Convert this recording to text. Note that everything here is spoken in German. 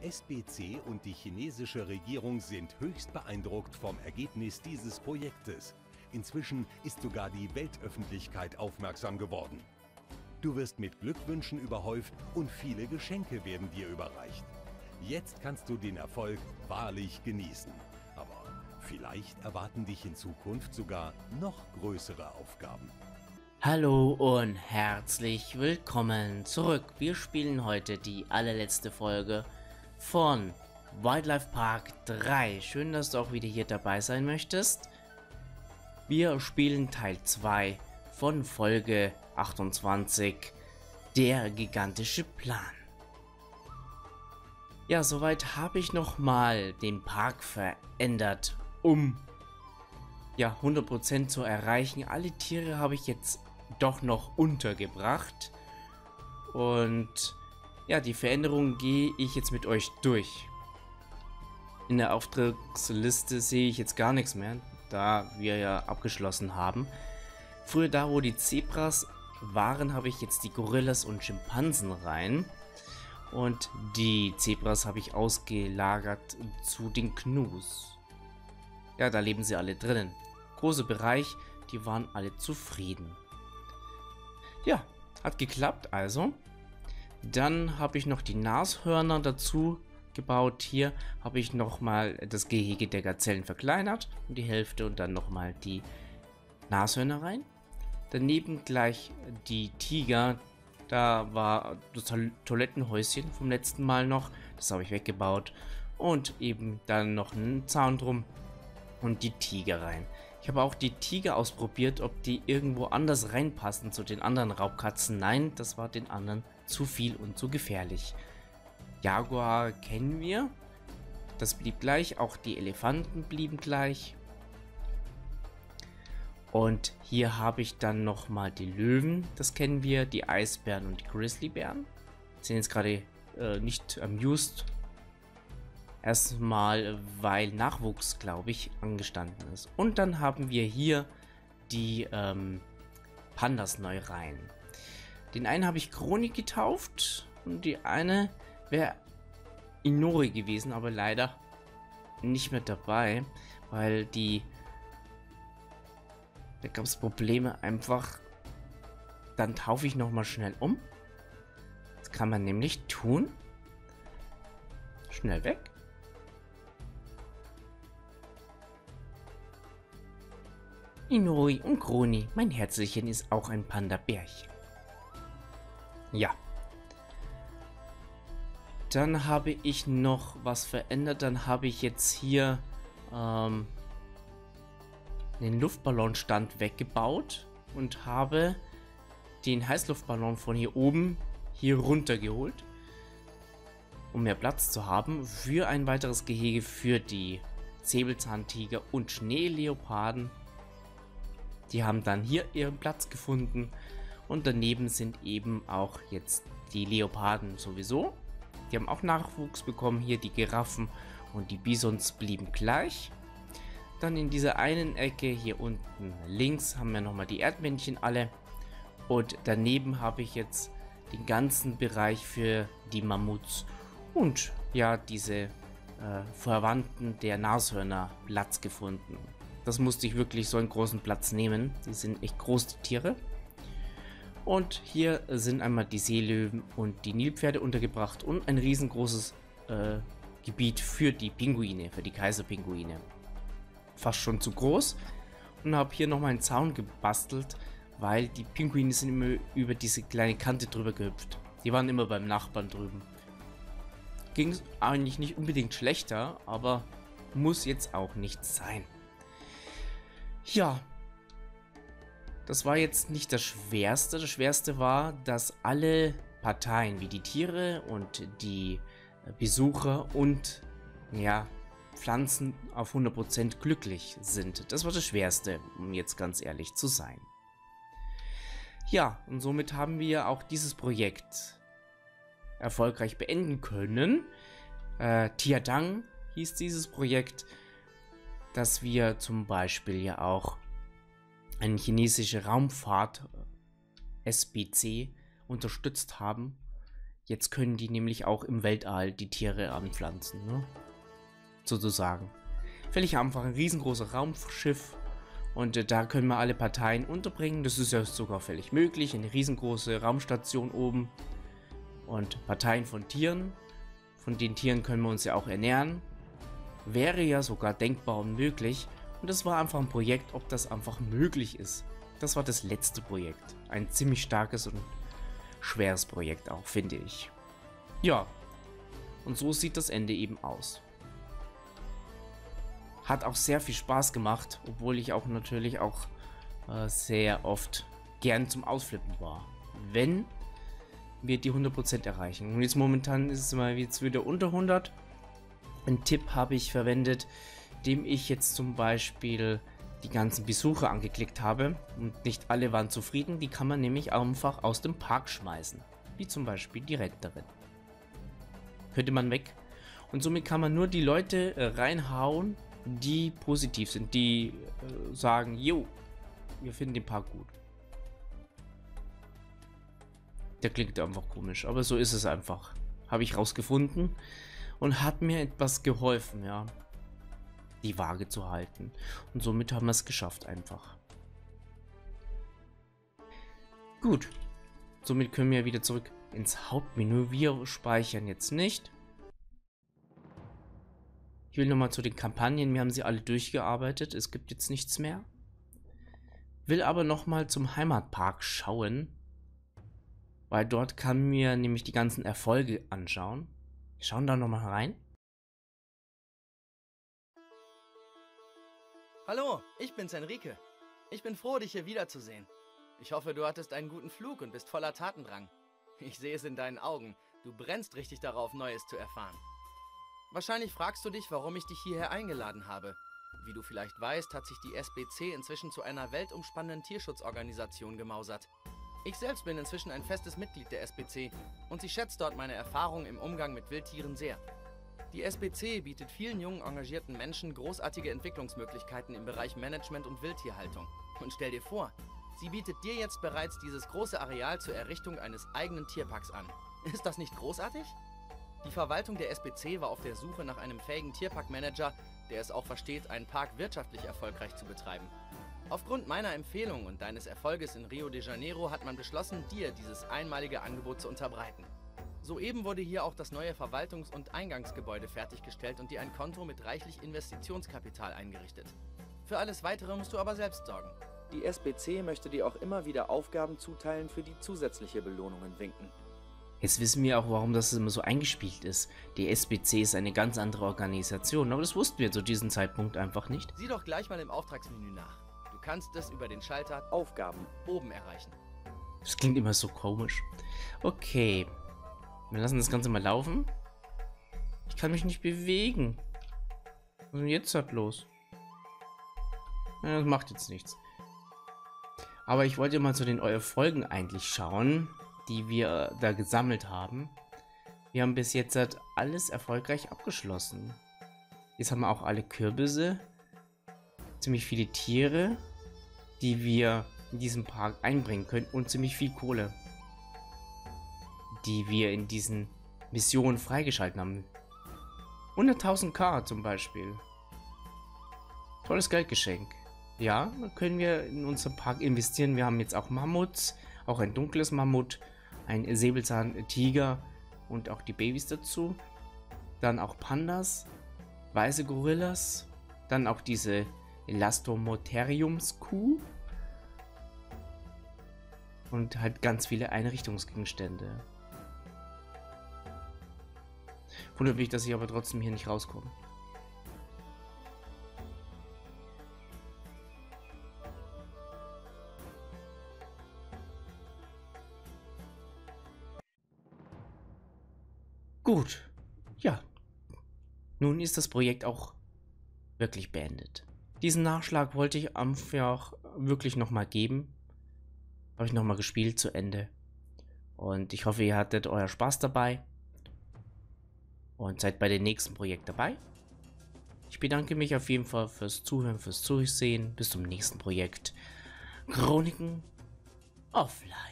Die SBC und die chinesische Regierung sind höchst beeindruckt vom Ergebnis dieses Projektes. Inzwischen ist sogar die Weltöffentlichkeit aufmerksam geworden. Du wirst mit Glückwünschen überhäuft und viele Geschenke werden dir überreicht. Jetzt kannst du den Erfolg wahrlich genießen. Aber vielleicht erwarten dich in Zukunft sogar noch größere Aufgaben. Hallo und herzlich willkommen zurück. Wir spielen heute die allerletzte Folge von Wildlife Park 3. Schön, dass du auch wieder hier dabei sein möchtest. Wir spielen Teil 2 von Folge 28, der gigantische Plan. Ja, soweit habe ich nochmal den Park verändert, um 100% zu erreichen. Alle Tiere habe ich jetzt doch noch untergebracht. Und ja, die Veränderungen gehe ich jetzt mit euch durch. In der Auftragsliste sehe ich jetzt gar nichts mehr, da wir ja abgeschlossen haben. Früher da, wo die Zebras waren, habe ich jetzt die Gorillas und Schimpansen rein. Und die Zebras habe ich ausgelagert zu den Gnus. Ja, da leben sie alle drinnen. Großer Bereich, die waren alle zufrieden. Ja, hat geklappt also. Dann habe ich noch die Nashörner dazu gebaut. Hier habe ich nochmal das Gehege der Gazellen verkleinert und die Hälfte und dann nochmal die Nashörner rein. Daneben gleich die Tiger. Da war das Toilettenhäuschen vom letzten Mal noch. Das habe ich weggebaut. Und eben dann noch einen Zaun drum und die Tiger rein. Ich habe auch die Tiger ausprobiert, ob die irgendwo anders reinpassen zu den anderen Raubkatzen. Nein, das war den anderen zu viel und zu gefährlich. Jaguar kennen wir. Das blieb gleich. Auch die Elefanten blieben gleich. Und hier habe ich dann nochmal die Löwen. Das kennen wir. Die Eisbären und die Grizzlybären. Sind jetzt gerade nicht amused. Erstmal, weil Nachwuchs, glaube ich, angestanden ist. Und dann haben wir hier die Pandas neu rein. Den einen habe ich Chronik getauft und die eine wäre Inori gewesen, aber leider nicht mehr dabei, weil da gab es Probleme einfach. Dann taufe ich nochmal schnell um. Das kann man nämlich tun. Schnell weg. Inori und Chroni, mein Herzchen ist auch ein Panda-Bärchen. Ja. Dann habe ich noch was verändert. Dann habe ich jetzt hier den Luftballonstand weggebaut und habe den Heißluftballon von hier oben hier runter geholt, um mehr Platz zu haben für ein weiteres Gehege für die Säbelzahntiger und Schneeleoparden. Die haben dann hier ihren Platz gefunden und daneben sind eben auch jetzt die Leoparden sowieso. Die haben auch Nachwuchs bekommen, hier die Giraffen und die Bisons blieben gleich. Dann in dieser einen Ecke hier unten links haben wir nochmal die Erdmännchen alle. Und daneben habe ich jetzt den ganzen Bereich für die Mammuts und ja, diese Verwandten der Nashörner Platz gefunden. Das musste ich wirklich so einen großen Platz nehmen. Die sind echt groß, die Tiere. Und hier sind einmal die Seelöwen und die Nilpferde untergebracht und ein riesengroßes Gebiet für die Pinguine, für die Kaiserpinguine. Fast schon zu groß. Und habe hier nochmal einen Zaun gebastelt, weil die Pinguine sind immer über diese kleine Kante drüber gehüpft. Die waren immer beim Nachbarn drüben. Ging es eigentlich nicht unbedingt schlechter, aber muss jetzt auch nicht sein. Ja, das war jetzt nicht das Schwerste. Das Schwerste war, dass alle Parteien, wie die Tiere und die Besucher und ja, Pflanzen auf 100% glücklich sind. Das war das Schwerste, um jetzt ganz ehrlich zu sein. Ja, und somit haben wir auch dieses Projekt erfolgreich beenden können. Tiadang hieß dieses Projekt, dass wir zum Beispiel ja auch eine chinesische Raumfahrt SBC unterstützt haben Jetzt können die nämlich auch im Weltall die Tiere anpflanzen, ne? Sozusagen. Völlig einfach ein riesengroßes Raumschiff und da können wir alle Parteien unterbringen. Das ist ja sogar völlig möglich. Eine riesengroße Raumstation oben und Parteien von Tieren. Von den Tieren können wir uns ja auch ernähren. Wäre ja sogar denkbar und möglich. Und das war einfach ein Projekt, ob das einfach möglich ist. Das war das letzte Projekt. Ein ziemlich starkes und schweres Projekt auch, finde ich. Ja, und so sieht das Ende eben aus. Hat auch sehr viel Spaß gemacht, obwohl ich auch natürlich auch sehr oft gern zum Ausflippen war. Wenn wir die 100% erreichen. Und jetzt momentan ist es mal jetzt wieder unter 100. Ein Tipp habe ich verwendet, dem ich jetzt zum Beispiel die ganzen Besucher angeklickt habe und nicht alle waren zufrieden. Die kann man nämlich einfach aus dem Park schmeißen, wie zum Beispiel die Retterin. Könnte man weg und somit kann man nur die Leute reinhauen, die positiv sind, die sagen, jo, wir finden den Park gut. Der klingt einfach komisch, aber so ist es einfach. Habe ich rausgefunden und hat mir etwas geholfen, ja, die Waage zu halten. Und somit haben wir es geschafft einfach. Gut, somit können wir wieder zurück ins Hauptmenü. Wir speichern jetzt nicht. Ich will nochmal zu den Kampagnen. Wir haben sie alle durchgearbeitet. Es gibt jetzt nichts mehr. Will aber nochmal zum Heimatpark schauen. Weil dort kann mir nämlich die ganzen Erfolge anschauen. Wir schauen da nochmal rein. Hallo, ich bin's Enrique. Ich bin froh, dich hier wiederzusehen. Ich hoffe, du hattest einen guten Flug und bist voller Tatendrang. Ich sehe es in deinen Augen. Du brennst richtig darauf, Neues zu erfahren. Wahrscheinlich fragst du dich, warum ich dich hierher eingeladen habe. Wie du vielleicht weißt, hat sich die SBC inzwischen zu einer weltumspannenden Tierschutzorganisation gemausert. Ich selbst bin inzwischen ein festes Mitglied der SBC und sie schätzt dort meine Erfahrung im Umgang mit Wildtieren sehr. Die SBC bietet vielen jungen, engagierten Menschen großartige Entwicklungsmöglichkeiten im Bereich Management und Wildtierhaltung. Und stell dir vor, sie bietet dir jetzt bereits dieses große Areal zur Errichtung eines eigenen Tierparks an. Ist das nicht großartig? Die Verwaltung der SBC war auf der Suche nach einem fähigen Tierparkmanager, der es auch versteht, einen Park wirtschaftlich erfolgreich zu betreiben. Aufgrund meiner Empfehlung und deines Erfolges in Rio de Janeiro hat man beschlossen, dir dieses einmalige Angebot zu unterbreiten. Soeben wurde hier auch das neue Verwaltungs- und Eingangsgebäude fertiggestellt und dir ein Konto mit reichlich Investitionskapital eingerichtet. Für alles Weitere musst du aber selbst sorgen. Die SBC möchte dir auch immer wieder Aufgaben zuteilen, für die zusätzliche Belohnungen winken. Jetzt wissen wir auch, warum das immer so eingespielt ist. Die SBC ist eine ganz andere Organisation, aber das wussten wir zu diesem Zeitpunkt einfach nicht. Sieh doch gleich mal im Auftragsmenü nach. Du kannst es über den Schalter Aufgaben oben erreichen. Das klingt immer so komisch. Okay. Wir lassen das Ganze mal laufen. Ich kann mich nicht bewegen. Was ist denn jetzt halt los? Ja, das macht jetzt nichts. Aber ich wollte mal zu den Erfolgen eigentlich schauen, die wir da gesammelt haben. Wir haben bis jetzt halt alles erfolgreich abgeschlossen. Jetzt haben wir auch alle Kürbisse. Ziemlich viele Tiere, die wir in diesem Park einbringen können. Und ziemlich viel Kohle, die wir in diesen Missionen freigeschalten haben. 100.000 zum Beispiel. Tolles Geldgeschenk. Ja, da können wir in unserem Park investieren. Wir haben jetzt auch Mammuts, auch ein dunkles Mammut, ein Säbelzahntiger und auch die Babys dazu. Dann auch Pandas, weiße Gorillas, dann auch diese Elastomotheriumskuh und halt ganz viele Einrichtungsgegenstände. Wundert mich, dass ich aber trotzdem hier nicht rauskomme. Gut, ja. Nun ist das Projekt auch wirklich beendet. Diesen Nachschlag wollte ich einfach wirklich nochmal geben. Habe ich nochmal gespielt zu Ende. Und ich hoffe, ihr hattet euer Spaß dabei. Und seid bei dem nächsten Projekt dabei. Ich bedanke mich auf jeden Fall fürs Zuhören, fürs Zusehen. Bis zum nächsten Projekt. Chroniken offline.